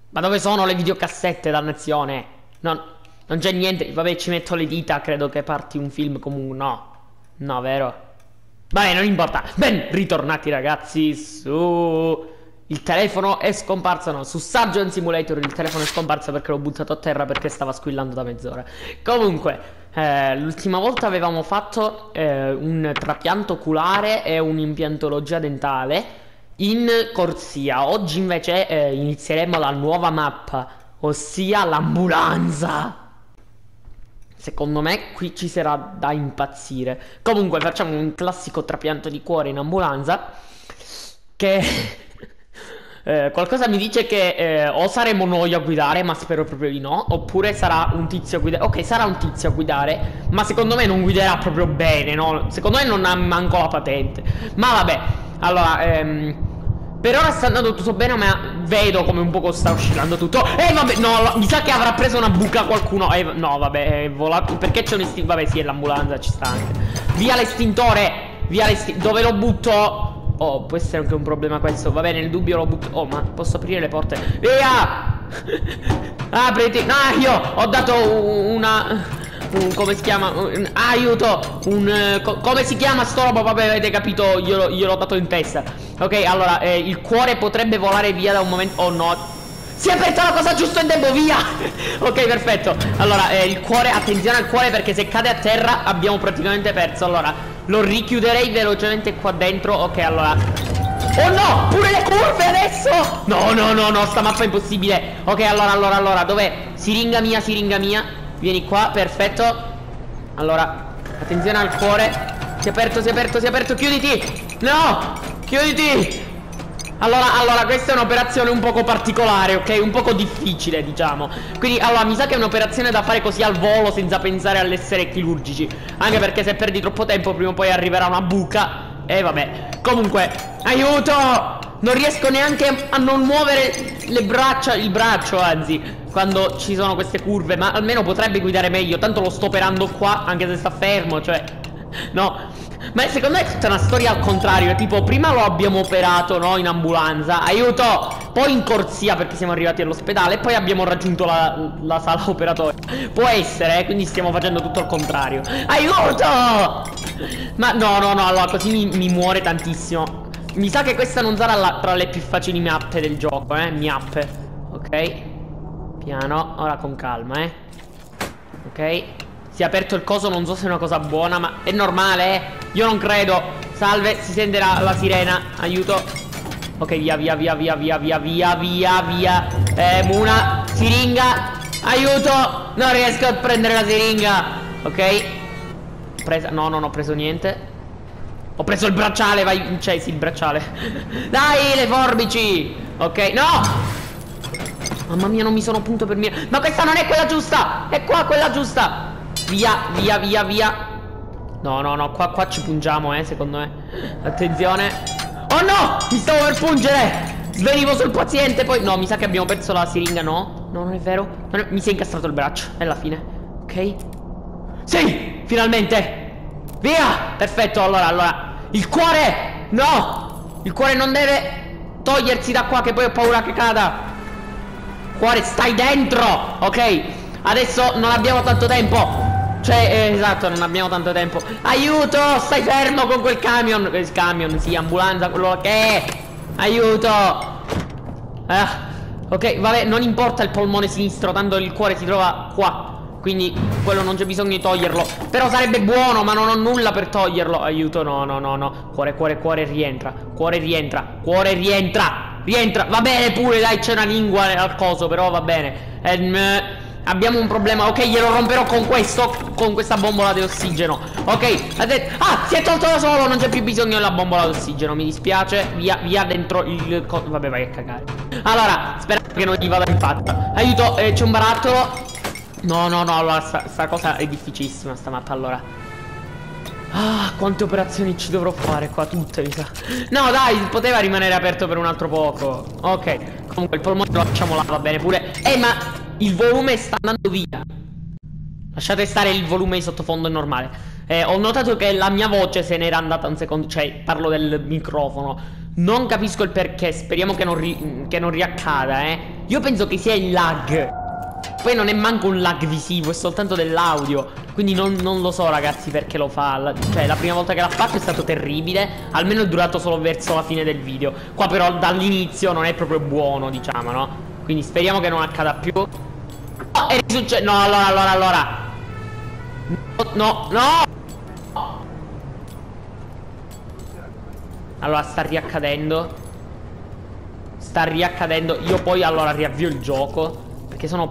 Ma dove sono le videocassette, dannazione? Non c'è niente. Vabbè, ci metto le dita, credo che parti un film comunque. No. No, vero? Vabbè, non importa. Ben ritornati, ragazzi, su... Il telefono è scomparso, no, su Surgeon Simulator il telefono è scomparso perché l'ho buttato a terra perché stava squillando da mezz'ora. Comunque, l'ultima volta avevamo fatto un trapianto oculare e un'impiantologia dentale in corsia. Oggi invece inizieremo la nuova mappa, ossia l'ambulanza. Secondo me qui ci sarà da impazzire. Comunque facciamo un classico trapianto di cuore in ambulanza che... qualcosa mi dice che o saremo noi a guidare, ma spero proprio di no. Oppure sarà un tizio a guidare. Ok, sarà un tizio a guidare, ma secondo me non guiderà proprio bene, no? Secondo me non ha manco la patente. Ma vabbè, allora per ora sta andando tutto bene, ma vedo come un poco sta oscillando tutto. Vabbè, no, mi sa che avrà preso una buca qualcuno. No, vabbè, è volato. Perché c'è un estintore? Vabbè, sì, è l'ambulanza, ci sta anche. Via l'estintore. Via l'estintore. Dove lo butto? Oh, può essere anche un problema questo. Va bene, nel dubbio lo butto. Oh, ma posso aprire le porte? Via! Apriti. No, io ho dato come si chiama? Aiuto! Come si chiama sto roba? Vabbè, avete capito, gliel'ho dato in testa. Ok, allora, il cuore potrebbe volare via da un momento. Oh no, si è aperta la cosa giusto e devo via. Ok, perfetto. Allora, il cuore, attenzione al cuore, perché se cade a terra abbiamo praticamente perso. Allora, lo richiuderei velocemente qua dentro. Ok, allora. Oh no, pure le curve adesso. No, sta mappa è impossibile. Ok, allora, dov'è? Siringa mia. Vieni qua, perfetto. Allora, attenzione al cuore. Si è aperto, chiuditi. No, chiuditi. Allora, questa è un'operazione un poco particolare, ok? Un poco difficile, diciamo. Quindi, allora, mi sa che è un'operazione da fare così al volo, senza pensare all'essere chirurgici. Anche perché se perdi troppo tempo, prima o poi arriverà una buca. E vabbè. Comunque, aiuto! Non riesco neanche a non muovere le braccia, il braccio, anzi, quando ci sono queste curve. Ma almeno potrebbe guidare meglio. Tanto lo sto operando qua, anche se sta fermo, cioè... No. Ma secondo me è tutta una storia al contrario. Tipo, prima lo abbiamo operato, no, in ambulanza. Aiuto! Poi in corsia, perché siamo arrivati all'ospedale. E poi abbiamo raggiunto la sala operatoria. Può essere, quindi stiamo facendo tutto al contrario. Aiuto! Ma no, allora così mi muore tantissimo. Mi sa che questa non sarà tra le più facili mappe del gioco, mappe. Ok. Piano, ora con calma, ok. Si è aperto il coso, non so se è una cosa buona, ma è normale, Io non credo. Salve, si sente la sirena. Aiuto. Ok, via. Una siringa. Aiuto. Non riesco a prendere la siringa. Ok. Presa. No, non ho preso niente. Ho preso il bracciale, vai. Cioè, sì, il bracciale. Dai, le forbici. Ok, no. Mamma mia, non mi sono punto per mia. Ma questa non è quella giusta. È qua quella giusta. Via. No, qua ci pungiamo, secondo me. Attenzione. Oh no, mi stavo per pungere. Svenivo sul paziente, poi no, mi sa che abbiamo perso la siringa. No, non è vero. Mi si è incastrato il braccio, è la fine. Ok. Sì, finalmente. Via, perfetto, allora il cuore. No, il cuore non deve togliersi da qua, che poi ho paura che cada. Cuore, stai dentro. Ok, adesso non abbiamo tanto tempo. Cioè, esatto, non abbiamo tanto tempo. Aiuto, stai fermo con quel camion. Il camion, sì, ambulanza, quello che è. Aiuto. Ok, vabbè, non importa il polmone sinistro, tanto il cuore si trova qua. Quindi quello non c'è bisogno di toglierlo. Però sarebbe buono, ma non ho nulla per toglierlo. Aiuto, no. Cuore, rientra. Rientra. Va bene pure, dai, c'è una lingua al coso, però va bene. Abbiamo un problema. Ok, glielo romperò con questo. Con questa bombola di ossigeno. Ok, si è tolto da solo. Non c'è più bisogno della bombola d'ossigeno. Mi dispiace. Via dentro il vabbè, vai a cagare. Allora, spero che non gli vada in faccia. Aiuto, c'è un barattolo. No, allora sta cosa è difficilissima, sta mappa, allora. Quante operazioni ci dovrò fare qua, tutte, mi sa. No, dai, poteva rimanere aperto per un altro poco. Ok, comunque il polmone lo lasciamo là, va bene pure. Ma il volume sta andando via. Lasciate stare, il volume di sottofondo è normale. Ho notato che la mia voce se n'era andata un secondo. Cioè, parlo del microfono. Non capisco il perché, speriamo che non riaccada, Io penso che sia il lag. Poi non è manco un lag visivo, è soltanto dell'audio. Quindi non lo so ragazzi perché lo fa. Cioè la prima volta che l'ha fatto è stato terribile. Almeno è durato solo verso la fine del video. Qua però dall'inizio non è proprio buono, diciamo, no? Quindi speriamo che non accada più. No, è risuccesso. No, allora. No. Allora sta riaccadendo. Io poi allora riavvio il gioco, perché sono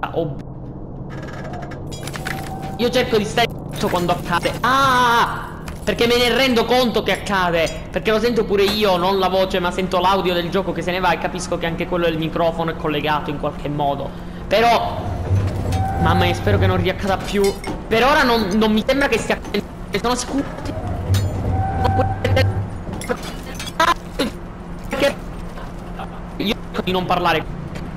io cerco di stare quando accade. Perché me ne rendo conto che accade, perché lo sento pure io, non la voce ma sento l'audio del gioco che se ne va. E capisco che anche quello del microfono è collegato in qualche modo. Però mamma mia, spero che non riaccada più. Per ora non mi sembra che stia accadendo. Sono sicuro perché io cerco di non parlare.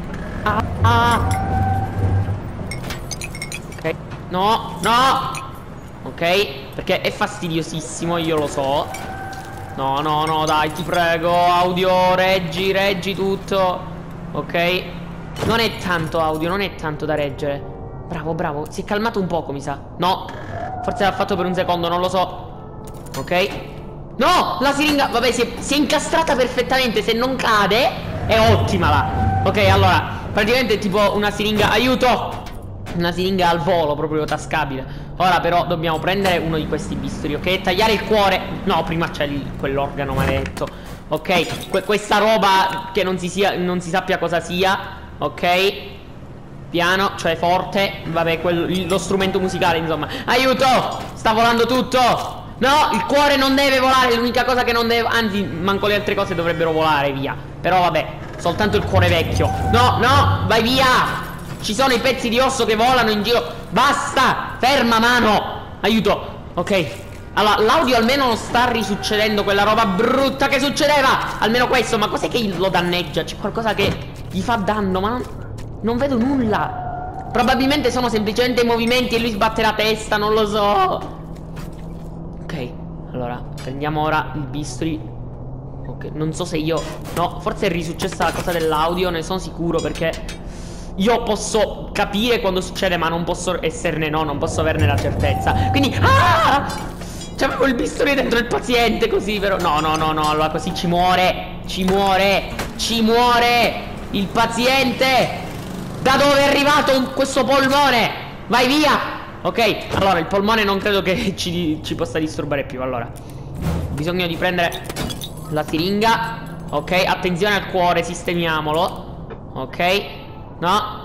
Ok. No. Ok, perché è fastidiosissimo, io lo so. No, dai, ti prego, audio, reggi tutto. Ok. Non è tanto audio, non è tanto da reggere. Bravo, si è calmato un poco, mi sa. No, forse l'ha fatto per un secondo, non lo so. Ok. No, la siringa, vabbè, si è incastrata perfettamente. Se non cade, è ottima là. Ok, allora, praticamente è tipo una siringa, aiuto! Una siringa al volo, proprio tascabile. Ora però dobbiamo prendere uno di questi bisturi, ok? Tagliare il cuore. No, prima c'è quell'organo maledetto. Ok, questa roba che non si sappia cosa sia. Ok. Piano, cioè forte. Vabbè, lo strumento musicale, insomma. Aiuto! Sta volando tutto! No, il cuore non deve volare. È l'unica cosa che non deve. Anzi, manco le altre cose dovrebbero volare via. Però vabbè, soltanto il cuore vecchio. No, vai via! Ci sono i pezzi di osso che volano in giro. Basta! Ferma mano! Aiuto! Ok. Allora, l'audio almeno non sta risuccedendo quella roba brutta che succedeva. Almeno questo. Ma cos'è che lo danneggia? C'è qualcosa che gli fa danno, ma non vedo nulla. Probabilmente sono semplicemente i movimenti e lui sbatte la testa, non lo so. Ok, allora prendiamo ora il bisturi. Ok, non so se io... No, forse è risuccessa la cosa dell'audio, ne sono sicuro, perché io posso capire quando succede, ma non posso esserne, no, non posso averne la certezza. Quindi, c'avevo il bisturi dentro il paziente, così, però no, allora così ci muore il paziente. Da dove è arrivato questo polmone? Vai via. Ok, allora il polmone non credo che ci possa disturbare più. Allora, ho bisogno di prendere la siringa. Ok, attenzione al cuore, sistemiamolo. Ok. No,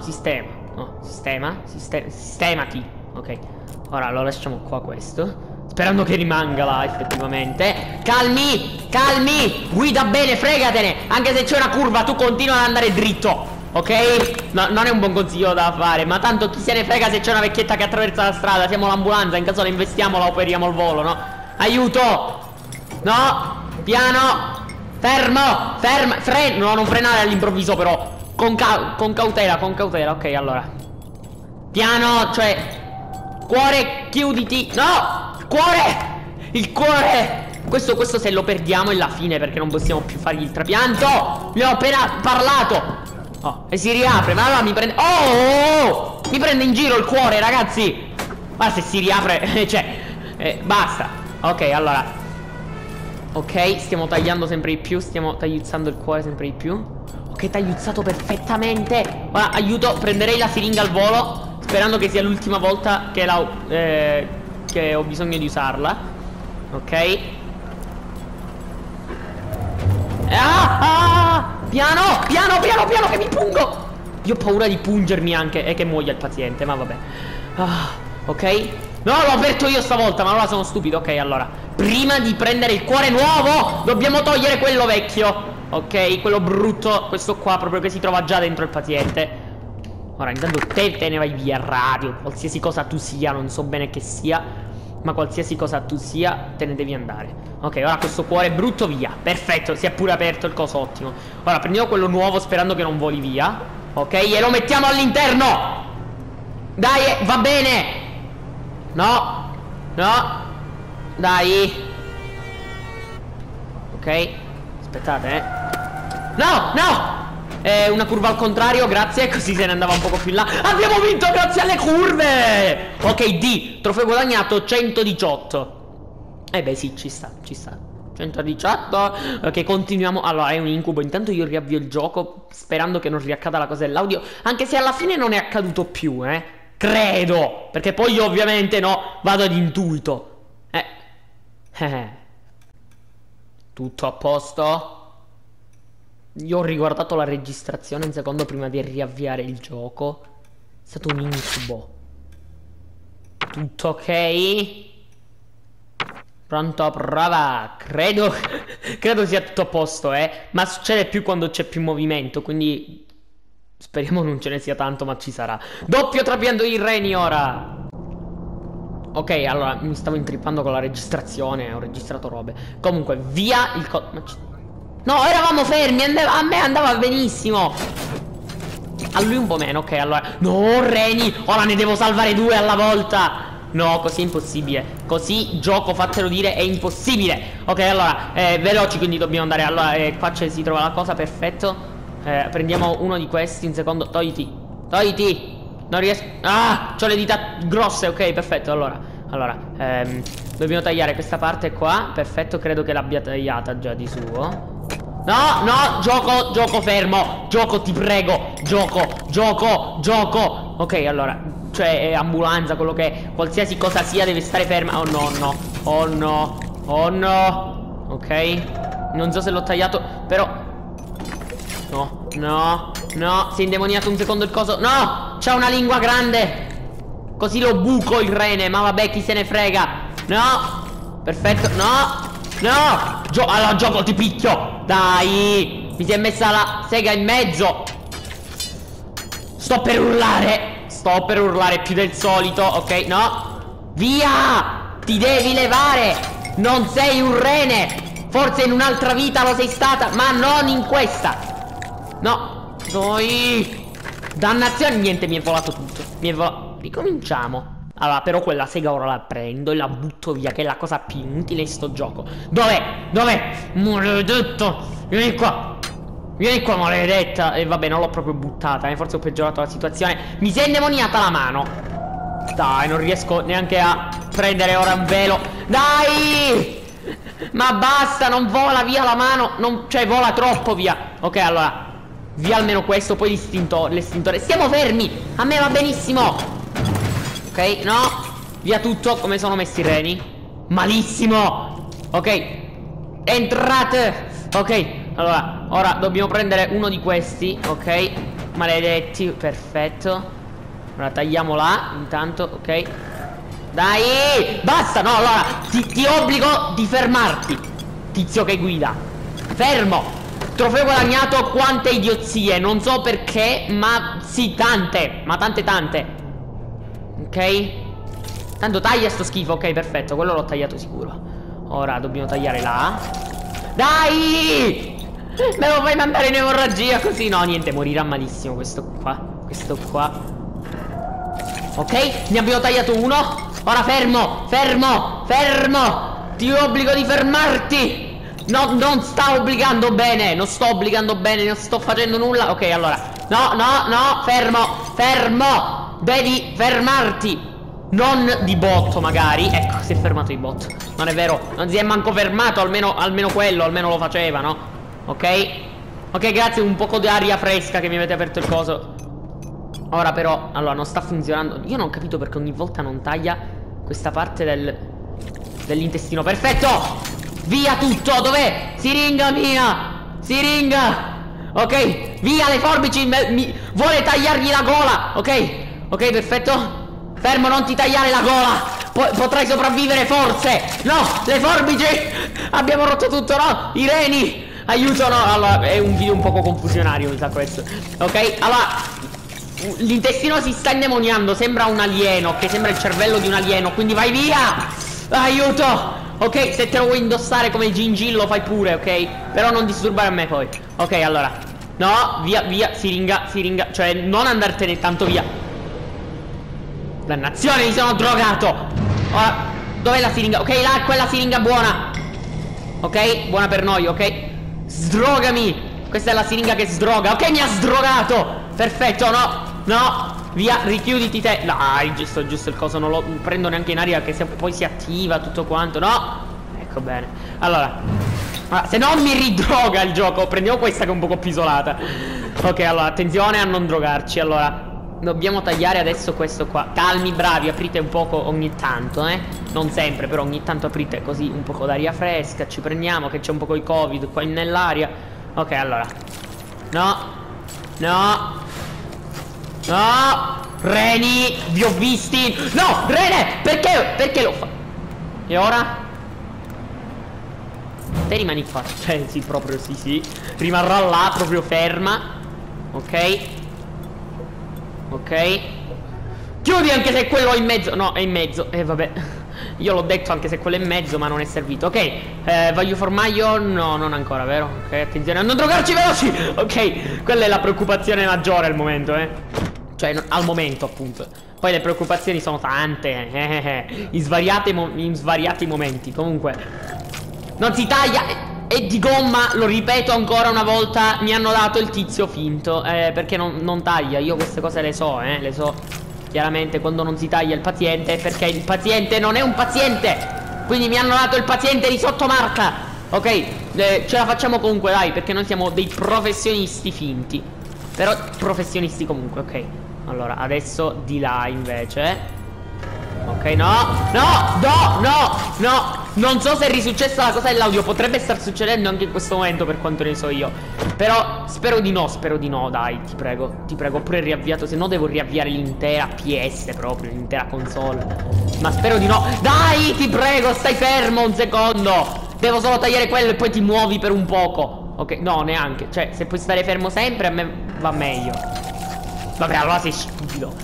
sistemati. Ok, ora lo lasciamo qua questo, sperando che rimanga là effettivamente. Calmi, guida bene, fregatene. Anche se c'è una curva tu continua ad andare dritto. Ok? No, non è un buon consiglio da fare, ma tanto chi se ne frega se c'è una vecchietta che attraversa la strada. Siamo l'ambulanza, in caso la investiamo la operiamo al volo, no? Aiuto. No, piano. Ferma. No, non frenare all'improvviso però. Con cautela, ok, allora. Piano, cioè. Cuore, chiuditi. No, il cuore. Questo se lo perdiamo è la fine, perché non possiamo più fargli il trapianto. Ne ho appena parlato. Oh, e si riapre, ma allora mi prende. Mi prende in giro il cuore, ragazzi. Ma se si riapre, cioè, basta. Ok, allora. Ok, stiamo tagliando sempre di più. Stiamo tagliuzzando il cuore sempre di più. Ok, tagliuzzato perfettamente. Ora, aiuto, prenderei la siringa al volo, sperando che sia l'ultima volta che ho bisogno di usarla. Ok. Piano che mi pungo. Io ho paura di pungermi anche e che muoia il paziente, ma vabbè. Ok. No, l'ho aperto io stavolta, ma allora sono stupido. Ok, allora, prima di prendere il cuore nuovo dobbiamo togliere quello vecchio. Ok, quello brutto, questo qua proprio che si trova già dentro il paziente. Ora, intanto te ne vai via, radio. Qualsiasi cosa tu sia, non so bene che sia, ma qualsiasi cosa tu sia, te ne devi andare. Ok, ora questo cuore brutto via. Perfetto, si è pure aperto il coso, ottimo. Ora prendiamo quello nuovo sperando che non voli via. Ok, e lo mettiamo all'interno. Dai, va bene. No, dai. Ok, aspettate, No, una curva al contrario, grazie. Così se ne andava un poco più in là. Abbiamo vinto grazie alle curve. Ok, D, trofeo guadagnato 118. Beh sì, ci sta, ci sta. 118. Ok, continuiamo. Allora è un incubo. Intanto io riavvio il gioco sperando che non riaccada la cosa dell'audio, anche se alla fine non è accaduto più, credo. Perché poi io ovviamente no, vado ad intuito. Tutto a posto? Io ho riguardato la registrazione un secondo prima di riavviare il gioco. È stato un incubo. Tutto ok? Pronto, prova. Credo sia tutto a posto, ma succede più quando c'è più movimento, quindi speriamo non ce ne sia tanto, ma ci sarà. Doppio trapianto di reni ora. Ok, allora mi stavo intrippando con la registrazione, ho registrato robe. Comunque, via il no, eravamo fermi, a me andava benissimo. A lui un po' meno, ok, allora. No, reni, ora ne devo salvare 2 alla volta. No, così è impossibile. Così, gioco, fatelo dire, è impossibile. Ok, allora, veloci, quindi dobbiamo andare. Allora, qua si trova la cosa, perfetto. Prendiamo uno di questi, un secondo. Togliti, togliti. Non riesco. Ah, c'ho le dita grosse, ok, perfetto. Allora, dobbiamo tagliare questa parte qua. Perfetto, credo che l'abbia tagliata già di suo. No, no, gioco fermo. Gioco, ti prego. Gioco. Ok, allora, cioè ambulanza, quello che è, qualsiasi cosa sia deve stare ferma. Oh no, no. Oh no. Oh no. Ok. Non so se l'ho tagliato, però no, no, no. Si è indemoniato un secondo il coso. No, c'ha una lingua grande. Così lo buco il rene. Ma vabbè, chi se ne frega. No. Perfetto, no. No. Allora gioco, ti picchio. Dai. Mi si è messa la sega in mezzo. Sto per urlare più del solito. Ok, no. Via. Ti devi levare. Non sei un rene. Forse in un'altra vita lo sei stata, ma non in questa. No. Dai. Dannazione. Niente, mi è volato tutto. Ricominciamo. Allora, però quella sega ora la prendo e la butto via, che è la cosa più inutile in sto gioco. Dov'è? Maledetto. Vieni qua, maledetta. E vabbè, non l'ho proprio buttata, forse ho peggiorato la situazione. Mi si è indemoniata la mano. Dai, non riesco neanche a prendere ora un velo. Dai. Ma basta, non vola via la mano. Cioè, vola troppo via. Ok, allora, via almeno questo, poi l'estintore. Stiamo fermi, a me va benissimo. Ok, no. Via tutto. Come sono messi i reni? Malissimo. Ok, entrate. Ok, allora, ora dobbiamo prendere uno di questi. Ok, maledetti, perfetto. Ora tagliamo là, intanto, ok. Dai, basta, no, allora ti obbligo di fermarti. Tizio che guida. Fermo. Trofeo guadagnato, quante idiozie. Non so perché, ma sì, tante. Ma tante. Ok. Tanto taglia sto schifo. Ok, perfetto, quello l'ho tagliato sicuro. Ora dobbiamo tagliare là. Dai. Me lo fai mandare in emorragia così. No, niente, morirà malissimo questo qua. Ok, ne abbiamo tagliato uno. Ora fermo. Ti obbligo di fermarti. No, non sta obbligando bene. Non sto obbligando bene, non sto facendo nulla. Ok, allora. No, fermo. Devi fermarti. Non di botto magari. Ecco, si è fermato di botto. Non è vero, non si è manco fermato. Almeno quello, almeno lo faceva, no? Ok. Ok, grazie, un poco di aria fresca che mi avete aperto il coso. Ora però, allora, non sta funzionando. Io non ho capito perché ogni volta non taglia questa parte dell'intestino. Perfetto. Via tutto, dov'è? Siringa mia. Ok, via le forbici. Vuole tagliargli la gola. Ok, perfetto. Fermo, non ti tagliare la gola. Potrai sopravvivere forse. No, le forbici. Abbiamo rotto tutto, no? I reni. Aiuto, no. Allora, è un video un poco confusionario, mi sa questo. Ok, allora l'intestino si sta indemoniando. Sembra un alieno, che sembra il cervello di un alieno. Quindi vai via. Aiuto. Ok, se te lo vuoi indossare come gingillo fai pure, ok? Però non disturbare a me poi. Ok, allora. No, via, siringa. Cioè, non andartene tanto via. Dannazione, mi sono drogato. Ora, dov'è la siringa? Ok, là, quella siringa buona. Ok, buona per noi, ok. Sdrogami. questa è la siringa che sdroga. Ok, mi ha sdrogato. Perfetto, no. Via, richiuditi te. Dai, giusto il coso. Non lo prendo neanche in aria, che poi si attiva tutto quanto. No. Ecco bene. Allora, se non mi ridroga il gioco, prendiamo questa che è un poco più isolata. Ok, allora, attenzione a non drogarci. Allora, dobbiamo tagliare adesso questo qua. Calmi, bravi, aprite un poco ogni tanto, non sempre, però ogni tanto aprite così un poco d'aria fresca. Ci prendiamo che c'è un poco di Covid qua nell'aria. Ok, allora. No. Reni, vi ho visti. No, Rene, perché lo fa? E ora? Te rimani qua. Cioè, sì, proprio sì. Rimarrà là, proprio ferma. Ok. Chiudi anche se quello è in mezzo. No, è in mezzo. Vabbè. Io l'ho detto anche se quello è in mezzo, ma non è servito. Ok, voglio formaggio. No, non ancora, vero? Ok, attenzione a non drogarci veloci. Ok, quella è la preoccupazione maggiore al momento, Cioè, al momento, appunto. Poi le preoccupazioni sono tante. In svariati momenti. Comunque, non si taglia. E di gomma, lo ripeto ancora una volta, mi hanno dato il tizio finto, perché non taglia. Io queste cose le so, le so. Chiaramente quando non si taglia il paziente, perché il paziente non è un paziente. Quindi mi hanno dato il paziente di sottomarca. Ok, ce la facciamo comunque, dai, perché noi siamo dei professionisti finti. Però professionisti comunque, ok. Allora, adesso di là invece. Ok, no. Non so se è risuccessa la cosa dell'audio. Potrebbe star succedendo anche in questo momento, per quanto ne so io. Però spero di no, dai, ti prego. Ho pure riavviato, se no devo riavviare l'intera PS proprio, l'intera console. Ma spero di no. Dai, ti prego, stai fermo un secondo. Devo solo tagliare quello e poi ti muovi per un poco. Ok, no, neanche. Cioè, se puoi stare fermo sempre, a me va meglio. Vabbè, allora sei stupido.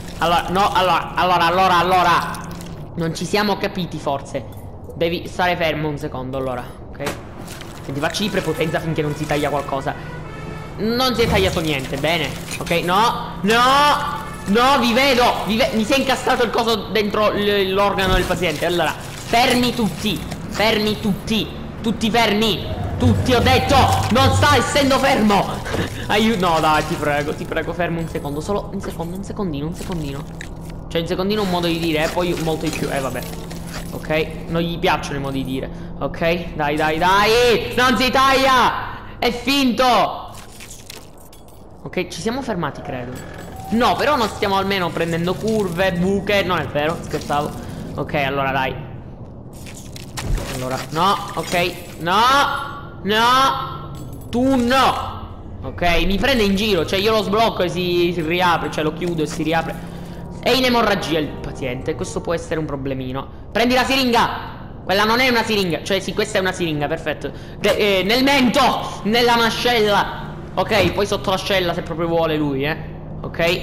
Allora. Non ci siamo capiti forse. Devi stare fermo un secondo, allora. Ok. Senti, facci di prepotenza finché non si taglia qualcosa. Non si è tagliato niente, bene. Ok, no, vi vedo. Mi si è incastrato il coso dentro l'organo del paziente. Allora, fermi tutti. Tutti fermi. Tutti, ho detto. Non sta essendo fermo. Aiuto. No, dai, ti prego, fermo un secondo. Solo un secondino. Cioè, un secondino un modo di dire, poi molto di più. Vabbè. Ok, non gli piacciono i modi di dire. Ok, dai. Non si taglia. È finto. Ok, ci siamo fermati, credo. No, però non stiamo almeno prendendo curve, buche. Non è vero, scherzavo. Ok, allora dai. Allora, no, ok. No. Tu no. Ok, mi prende in giro. Cioè, io lo sblocco e si riapre. Cioè, lo chiudo e si riapre. È in emorragia il paziente. Questo può essere un problemino. Prendi la siringa. Quella non è una siringa. Cioè sì, questa è una siringa, perfetto. Nel mento. Nella mascella. Ok, poi sotto l'ascella se proprio vuole lui, Ok,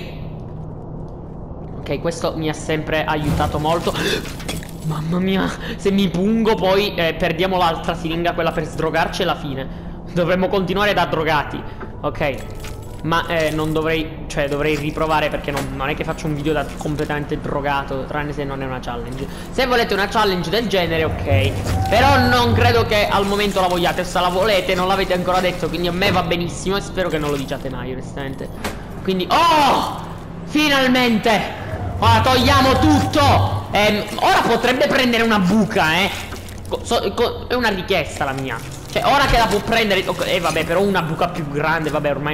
questo mi ha sempre aiutato molto. Mamma mia. Se mi pungo poi perdiamo l'altra siringa, quella per sdrogarci, e la fine. Dovremmo continuare da drogati. Ok. Ma non dovrei, cioè dovrei riprovare, perché non è che faccio un video da completamente drogato, tranne se non è una challenge. Se volete una challenge del genere, ok. Però non credo che al momento la vogliate. Se la volete, non l'avete ancora detto, quindi a me va benissimo. E spero che non lo diciate mai, onestamente. Quindi, oh! Finalmente! Ora togliamo tutto. Ora potrebbe prendere una buca, è una richiesta la mia. Cioè, ora che la può prendere. Vabbè, però una buca più grande. Vabbè, ormai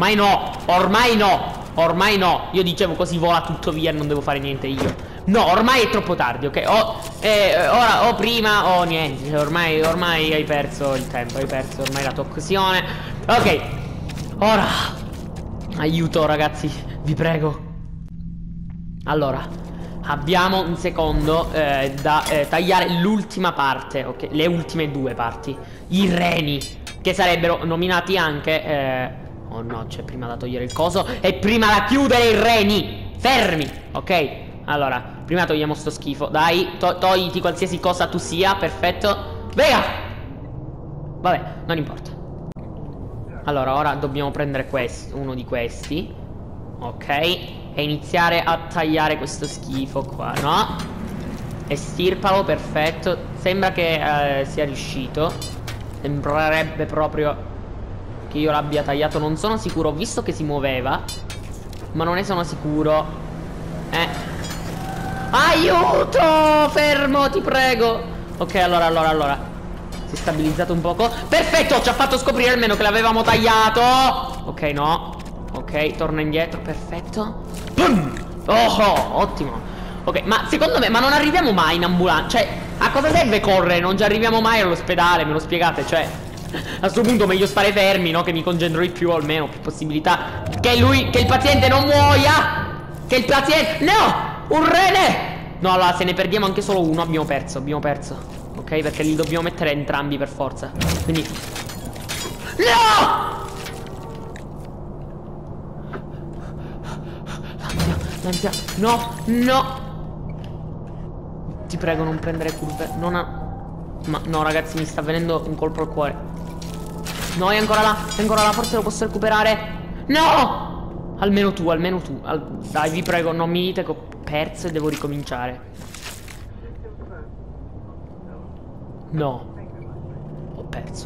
no. Io dicevo così vola tutto via e non devo fare niente io. No, ormai è troppo tardi, ok? Ora o prima o niente. Ormai hai perso il tempo. Hai perso ormai la tua occasione. Ok. Ora aiuto, ragazzi, vi prego. Allora, abbiamo un secondo da tagliare l'ultima parte, ok? Le ultime due parti. I reni, che sarebbero nominati anche oh no, c'è prima da togliere il coso e prima da chiudere i reni. Fermi, ok? Allora, prima togliamo sto schifo. Dai, togliti qualsiasi cosa tu sia, perfetto. Via! Vabbè, non importa. Allora, ora dobbiamo prendere uno di questi, ok? E iniziare a tagliare questo schifo qua, no? Estirpalo, perfetto. Sembra che sia riuscito. Sembrerebbe proprio che io l'abbia tagliato, non sono sicuro. Ho visto che si muoveva, ma non ne sono sicuro. Aiuto! Fermo, ti prego. Ok, allora si è stabilizzato un poco. Perfetto, ci ha fatto scoprire almeno che l'avevamo tagliato. Ok, no. Ok, torna indietro, perfetto. Pum! Oh, ottimo. Ok, ma secondo me, ma non arriviamo mai in ambulanza. Cioè, a cosa serve correre? Non ci arriviamo mai all'ospedale, me lo spiegate? Cioè, a questo punto meglio stare fermi, no? Che mi concentro di più, almeno più possibilità che il paziente non muoia. Che il paziente... No! Un rene! No, allora, se ne perdiamo anche solo uno, abbiamo perso. Ok, perché li dobbiamo mettere entrambi per forza. Quindi... No! L'ansia. No. Ti prego, non prendere curve. Ma no, ragazzi, mi sta venendo un colpo al cuore. No, è ancora là, forse lo posso recuperare. No! Almeno tu. Dai, vi prego, non mi dite che ho perso e devo ricominciare. No. Ho perso.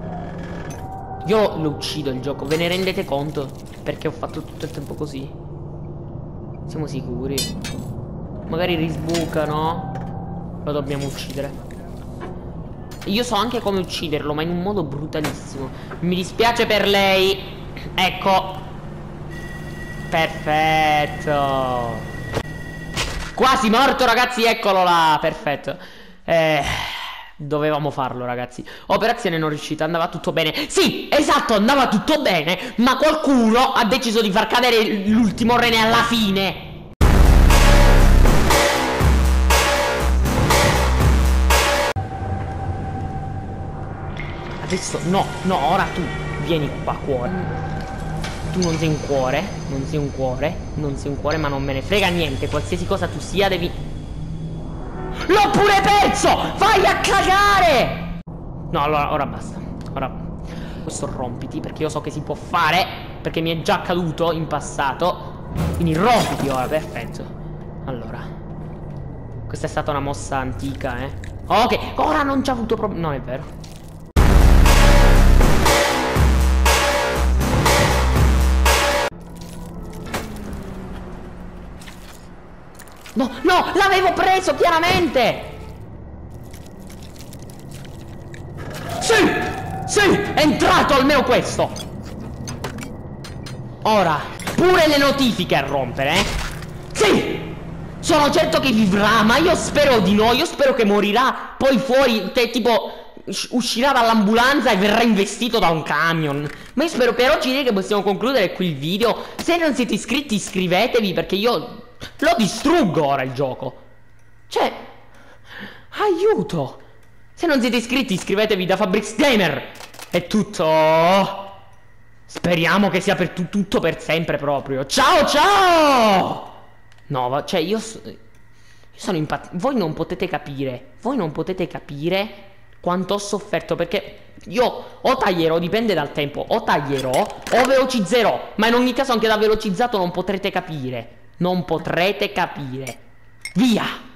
Io lo uccido il gioco, ve ne rendete conto? Perché ho fatto tutto il tempo così. Siamo sicuri? Magari risbuca, no? Lo dobbiamo uccidere. Io so anche come ucciderlo, ma in un modo brutalissimo. Mi dispiace per lei. Ecco. Perfetto. Quasi morto, ragazzi, eccolo là. Perfetto. Dovevamo farlo, ragazzi. Operazione non riuscita, andava tutto bene. Sì, esatto, andava tutto bene. Ma qualcuno ha deciso di far cadere l'ultimo rene alla fine. Adesso, no, ora tu vieni qua, cuore. Tu non sei un cuore, ma non me ne frega niente. Qualsiasi cosa tu sia, devi... L'ho pure perso! Vai a cagare! No, allora, ora basta. Ora, questo rompiti, perché io so che si può fare, perché mi è già accaduto in passato. Quindi rompiti ora, perfetto. Allora, questa è stata una mossa antica, Ok, ora non ci ha avuto problemi. No, è vero. No, l'avevo preso chiaramente. Sì, è entrato almeno questo. Ora, pure le notifiche a rompere, Sì, sono certo che vivrà, ma io spero di no. Io spero che morirà poi fuori, tipo... uscirà dall'ambulanza e verrà investito da un camion. Ma io spero, per oggi direi che possiamo concludere qui il video. Se non siete iscritti, iscrivetevi, perché io lo distruggo ora il gioco. Cioè, aiuto. Se non siete iscritti, iscrivetevi da Fabrics Gamer. È tutto. Speriamo che sia per tutto per sempre proprio. Ciao. No, cioè io sono impazzito. Voi non potete capire quanto ho sofferto, perché io o taglierò, dipende dal tempo, o taglierò o velocizzerò, ma in ogni caso anche da velocizzato non potrete capire. Via!